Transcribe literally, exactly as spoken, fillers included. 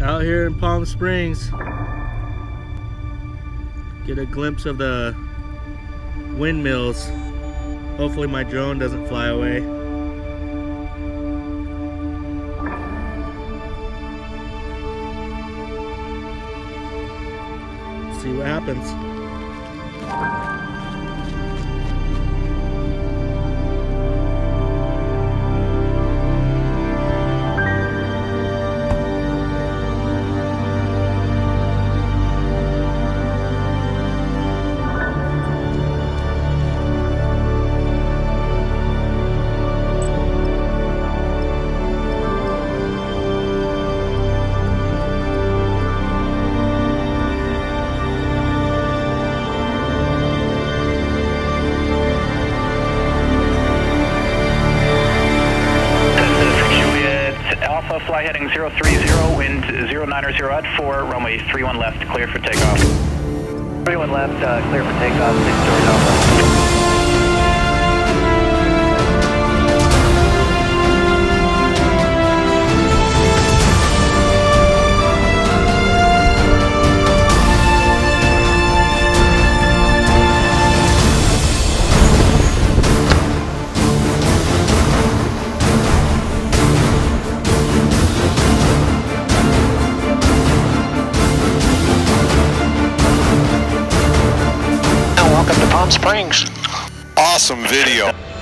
Out here in Palm Springs. Get a glimpse of the windmills. Hopefully my drone doesn't fly away. See what happens. Fly heading zero three zero, wind zero nine or zero at four, runway three one left, clear for takeoff. three one left, uh, clear for takeoff, six stories Alpha. Welcome to Palm Springs. Awesome video.